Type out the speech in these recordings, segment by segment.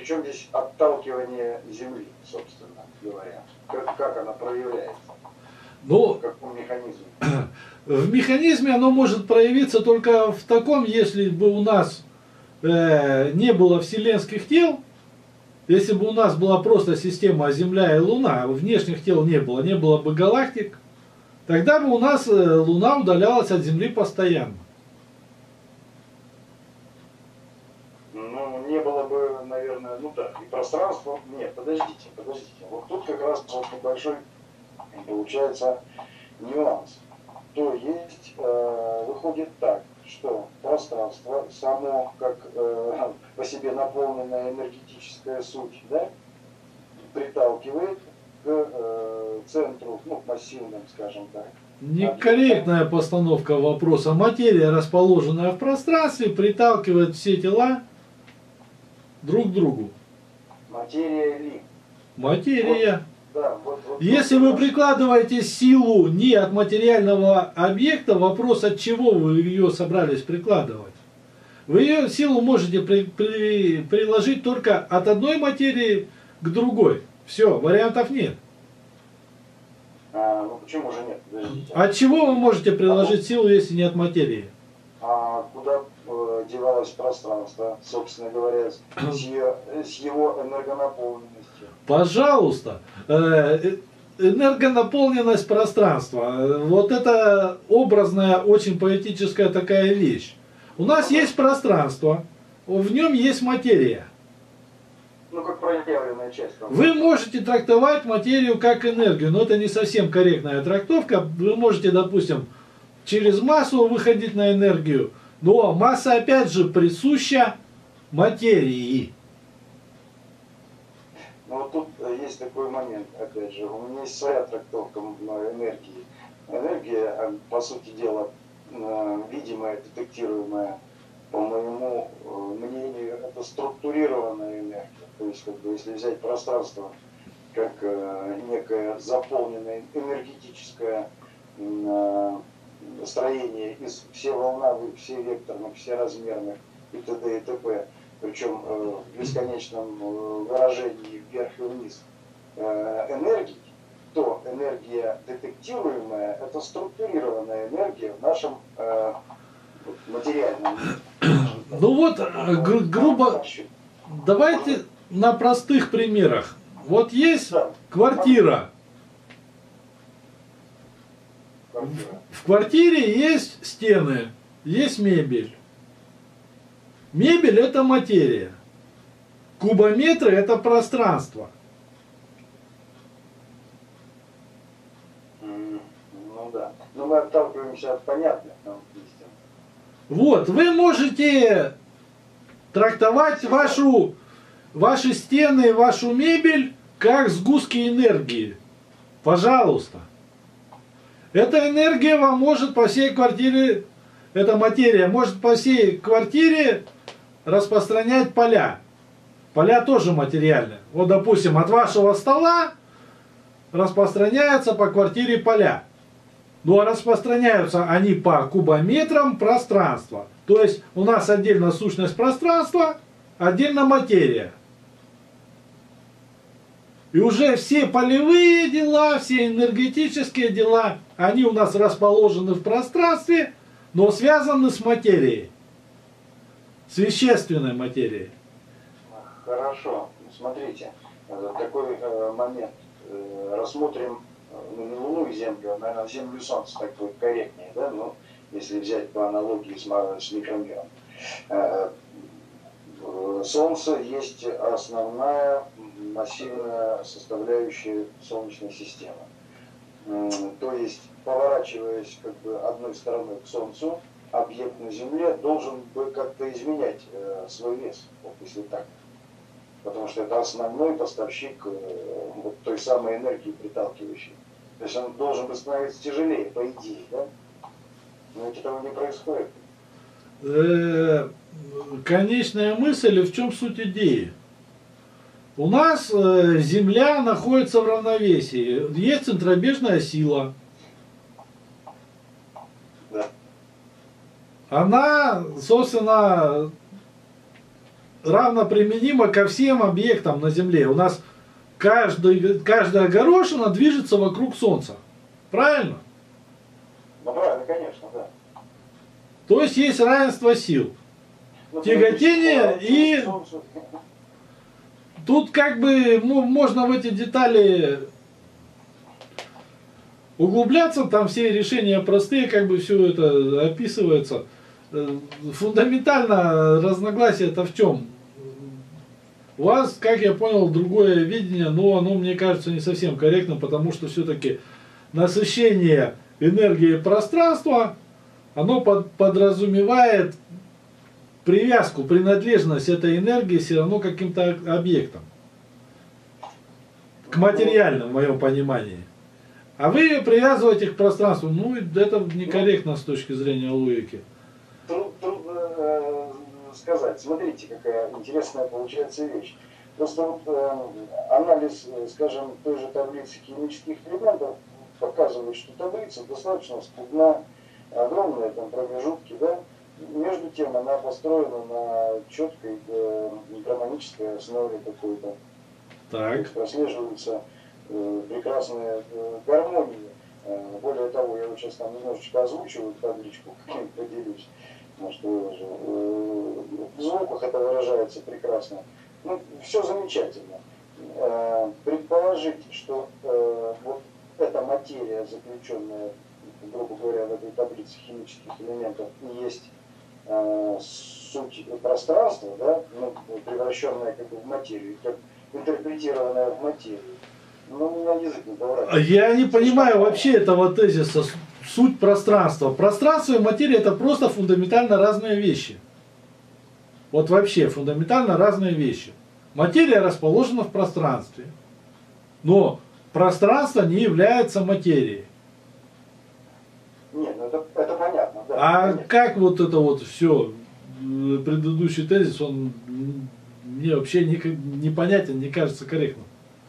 чем здесь отталкивание Земли, собственно говоря? Как она проявляется? Ну, В каком механизме? в механизме оно может проявиться только в таком, если бы у нас не было вселенских тел, если бы у нас была просто система Земля и Луна, внешних тел не было бы галактик, тогда бы у нас Луна удалялась от Земли постоянно. Ну, не было бы, наверное, ну да, и пространство. Нет, подождите. Вот тут как раз вот небольшой получается нюанс. То есть выходит так, что пространство само, как по себе наполненная энергетическая суть, да, приталкивает к центру, ну, массивным, скажем так. Некорректная постановка вопроса. Материя, расположенная в пространстве, приталкивает все тела друг к другу. Материя ли? Материя. Вот, да, Если вы прикладываете силу не от материального объекта, вопрос, от чего вы ее собрались прикладывать. Вы ее силу можете приложить только от одной материи к другой. Все, вариантов нет. Ну почему же нет? Подождите. От чего вы можете приложить силу, если не от материи? А куда девалось пространство, собственно говоря, с его энергонаполненностью? Пожалуйста. Энергонаполненность пространства. Вот это образная, очень поэтическая такая вещь. У нас есть пространство, в нем есть материя. Ну, как проявленная часть. Вы можете трактовать материю как энергию, но это не совсем корректная трактовка. Вы можете, допустим, через массу выходить на энергию, но масса опять же присуща материи. Ну вот тут есть такой момент, опять же, у меня есть своя трактовка энергии. Энергия, по сути дела, видимая, детектируемая, по моему мнению, это структурированная энергия. То есть, как бы, если взять пространство как некое заполненное энергетическое строение из все волновых, все векторных, все размерных и т.д. и т.п., причем в бесконечном выражении вверх и вниз энергии, то энергия детектируемая – это структурированная энергия в нашем материальном мире. Ну вот, грубо, давайте на простых примерах. Вот есть квартира. В квартире есть стены, есть мебель. Мебель – это материя. Кубометры – это пространство. Ну да. Но мы отталкиваемся от понятных нам истин. Вот, вы можете трактовать ваши стены, вашу мебель как сгустки энергии. Пожалуйста. Эта энергия вам может по всей квартире, эта материя может по всей квартире распространять поля. Поля тоже материальные. Вот, допустим, от вашего стола распространяются по квартире поля. Ну а распространяются они по кубометрам пространства. То есть у нас отдельно сущность пространства, отдельно материя. И уже все полевые дела, все энергетические дела, они у нас расположены в пространстве, но связаны с материей. С вещественной материей. Хорошо. Смотрите, такой момент. Рассмотрим не Луну и Землю, а, наверное, Землю и Солнце, так будет корректнее, да? Ну, если взять по аналогии с микромиром. Солнце есть основная массивная составляющая Солнечной системы. То есть, поворачиваясь как бы одной стороной к Солнцу, объект на Земле должен бы как-то изменять свой вес, вот если так. Потому что это основной поставщик вот той самой энергии приталкивающей. То есть он должен бы становиться тяжелее, по идее, да? Но ведь этого не происходит. Конечная мысль, в чем суть идеи? У нас Земля находится в равновесии. Есть центробежная сила. Да. Она, собственно, равно применимо ко всем объектам на Земле. У нас каждая горошина движется вокруг Солнца. Правильно? Ну правильно, конечно, да. То есть равенство сил. Ну, Тяготение и... Солнцу. Тут как бы можно в эти детали углубляться, там все решения простые, как бы все это описывается. Фундаментально разногласие-то в чем? У вас, как я понял, другое видение, но оно, мне кажется, не совсем корректно, потому что все-таки насыщение энергии пространства, оно подразумевает привязку, принадлежность этой энергии все равно к каким-то объектам. К материальным, в моем понимании. А вы привязываете к пространству. Ну, это некорректно с точки зрения логики. Трудно сказать. Смотрите, какая интересная получается вещь. Просто вот, анализ, скажем, той же таблицы химических элементов показывает, что таблица достаточно скудна, огромные там промежутки, да. Между тем она построена на четкой гармонической основе какой-то. Так. Прослеживаются прекрасные гармонии. Более того, я вот сейчас там немножечко озвучиваю табличку, как-нибудь поделюсь. Может, выложу. В звуках это выражается прекрасно. Ну, все замечательно. Предположить, что вот эта материя, заключенная, грубо говоря, в этой таблице химических элементов, есть суть пространства, да, ну, превращенная как бы в материю, как интерпретированная в материю. Ну, у меня язык не поворачивается. Я не понимаю вообще этого тезиса, суть пространства. Пространство и материя это просто фундаментально разные вещи. Вот вообще фундаментально разные вещи. Материя расположена в пространстве, но пространство не является материей. Нет, ну это понятно, да. А конечно. как вот это вот все, предыдущий тезис, он мне вообще непонятен, не кажется корректным.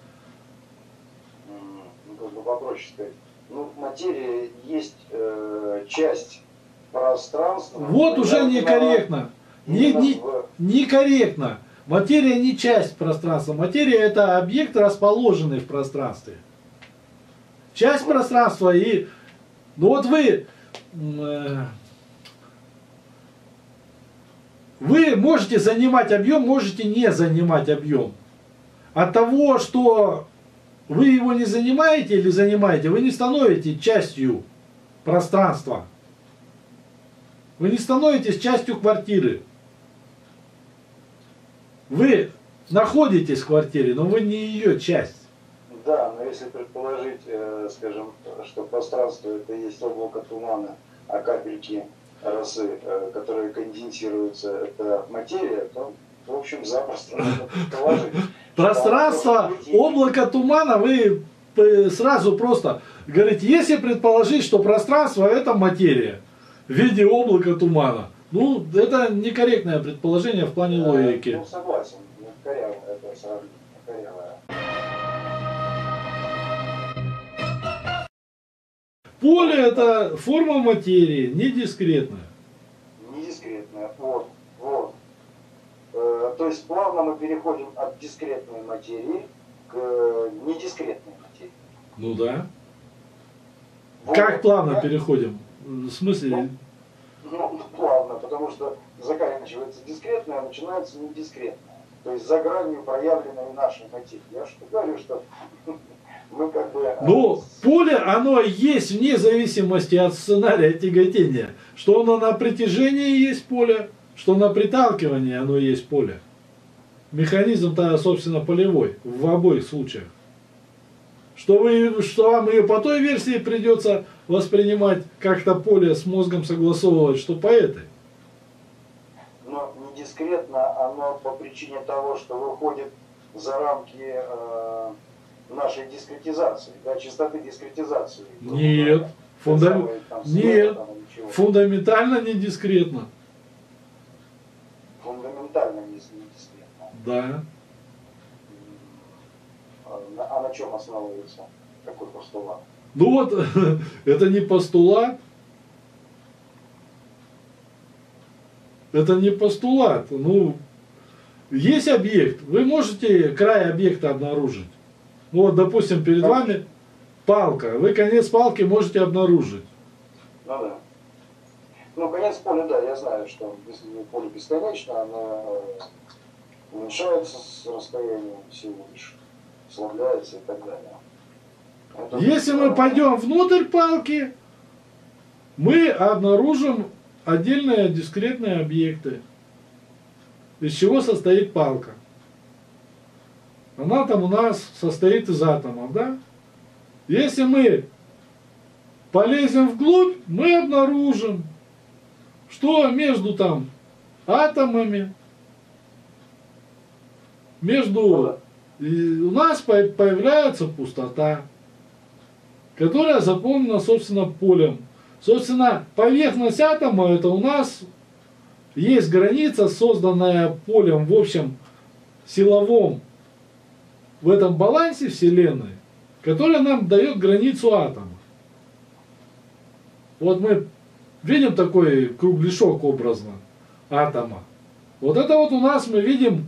Ну, как бы попроще сказать. Ну, материя есть часть пространства. Вот уже некорректно. Некорректно. Материя не часть пространства. Материя это объект, расположенный в пространстве. Часть пространства и... Ну вот вы можете занимать объем, можете не занимать объем. От того, что вы его не занимаете или занимаете, вы не становитесь частью пространства. Вы не становитесь частью квартиры. Вы находитесь в квартире, но вы не ее часть. Да, но если предположить, скажем, что пространство это есть облако тумана, а капельки росы, которые конденсируются, это материя, то, в общем, запросто можно предположить. Пространство, облако тумана, вы сразу просто говорите, если предположить, что пространство это материя в виде облака тумана, ну, это некорректное предположение в плане логики. Ну, согласен, корявое это сравнение, корявое. Поле это форма материи, не дискретная. Не дискретная, вот. То есть плавно мы переходим от дискретной материи к недискретной материи. Ну да. Вот. Как плавно переходим? В смысле? Ну, плавно, потому что заканчивается дискретное, а начинается недискретное. То есть за гранью проявленной нашей материи. Я что говорю, что мы как бы... Ну, поле, оно есть вне зависимости от сценария тяготения. Что оно на притяжении есть поле, что на приталкивании оно есть поле. Механизм-то, собственно, полевой в обоих случаях. Что вам ее по той версии придется воспринимать, как-то поле с мозгом согласовывать, что по этой. Но не дискретно, оно по причине того, что выходит за рамки нашей дискретизации, да, частоты дискретизации. Нет. Нет. Фундаментально не дискретно. Фундаментально не дискретно. Да. А на чем основывается такой постулат? Ну вот, это не постулат. Это не постулат. Ну, есть объект, вы можете край объекта обнаружить. Ну, вот, допустим, перед вами палка, вы конец палки можете обнаружить. Ну да. Ну, конец поля, да, я знаю, что поле бесконечно, оно уменьшается с расстоянием всего лишь, ослабляется и так далее. Это Если мы пойдем внутрь палки, мы обнаружим отдельные дискретные объекты. Из чего состоит палка? Она там у нас состоит из атомов, да? Если мы полезем вглубь, мы обнаружим, что между там атомами, между у нас появляется пустота, которая заполнена, собственно, полем. Собственно, поверхность атома — это у нас есть граница, созданная полем в общем силовом в этом балансе Вселенной, которая нам дает границу атома. Вот мы видим такой кругляшок образно атома. Вот это вот у нас мы видим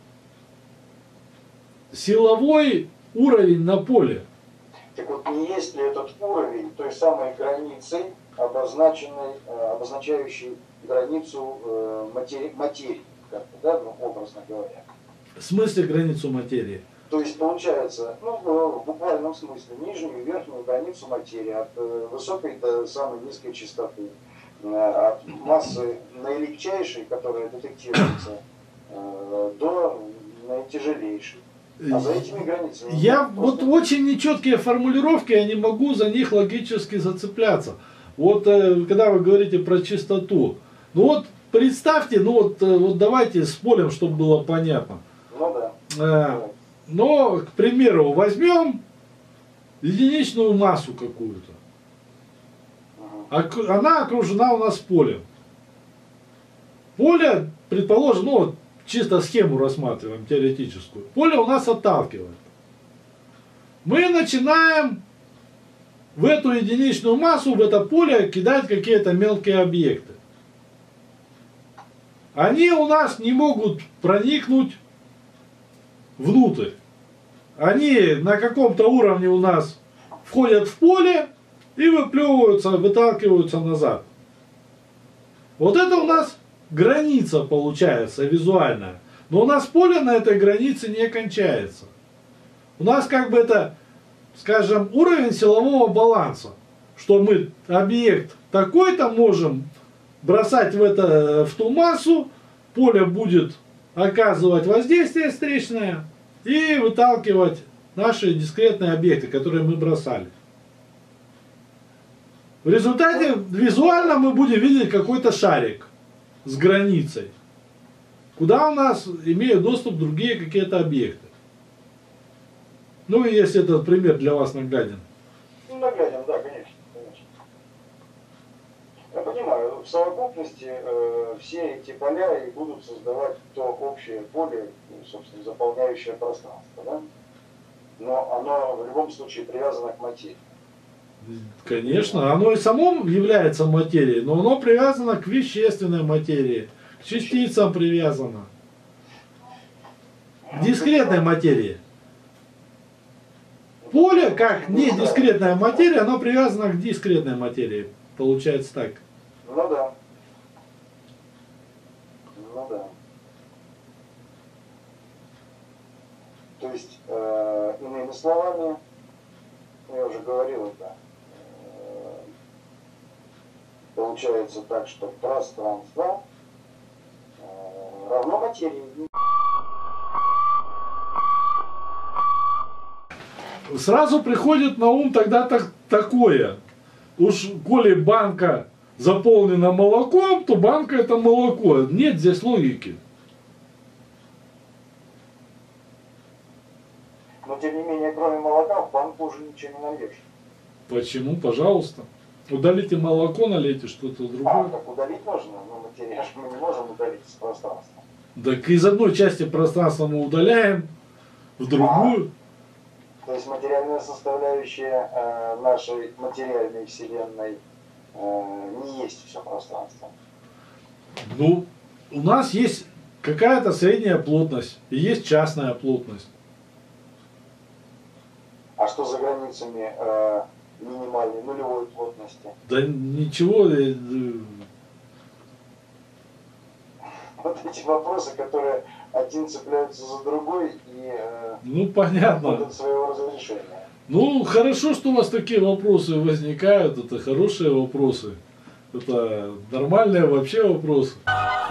силовой уровень на поле. Так вот, не есть ли этот уровень той самой границей, обозначающей границу материи, как-то, да, ну, образно говоря? В смысле границу материи? То есть получается, ну, в буквальном смысле, нижнюю и верхнюю границу материи, от высокой до самой низкой частоты, от массы наилегчайшей, которая детектируется, до наитяжелейшей. А за этими границами... Я вот очень нечеткие формулировки, я не могу за них логически зацепляться. Вот когда вы говорите про чистоту, ну вот представьте, ну вот давайте с полем, чтобы было понятно. Ну да. Но, к примеру, возьмем единичную массу какую-то. Она окружена у нас полем. Поле, предположим, ну вот чисто схему рассматриваем, теоретическую. Поле у нас отталкивает. Мы начинаем в эту единичную массу, в это поле кидать какие-то мелкие объекты. Они у нас не могут проникнуть внутрь. Они на каком-то уровне у нас входят в поле и выплевываются, выталкиваются назад. Вот это у нас граница получается визуальная. Но у нас поле на этой границе не кончается. У нас как бы это, скажем, уровень силового баланса. Что мы объект такой-то можем бросать в ту массу, поле будет оказывать воздействие встречное и выталкивать наши дискретные объекты, которые мы бросали. В результате визуально мы будем видеть какой-то шарик с границей, куда у нас имеют доступ другие какие-то объекты. Ну и если этот пример для вас нагляден. Ну, нагляден, да, конечно. Я понимаю, в совокупности все эти поля и будут создавать то общее поле, собственно, заполняющее пространство, да? Но оно в любом случае привязано к материи. Конечно, оно и само является материей, но оно привязано к вещественной материи, к частицам привязано, к дискретной материи. Поле, как не дискретная материя, оно привязано к дискретной материи. Получается так. Ну да. Ну да. То есть, иными словами, я уже говорил это, получается так, что пространство равно материи. Сразу приходит на ум тогда такое. Уж коли банка заполнена молоком, то банка это молоко. Нет здесь логики. Но тем не менее, кроме молока, в банку уже ничего не нальешь. Почему? Пожалуйста. Удалите молоко, налейте что-то другое. Так удалить можно, но материал мы не можем удалить из пространства. Так из одной части пространства мы удаляем в другую. То есть материальная составляющая нашей материальной вселенной не есть все пространство. Ну, у нас есть какая-то средняя плотность, и есть частная плотность. А что за границами минимальной нулевой плотности? Да ничего, Вот эти вопросы, которые один цепляются за другой и ну понятно. будут своего разрешения. Ну хорошо, что у вас такие вопросы возникают, это хорошие вопросы. Это нормальные вообще вопросы.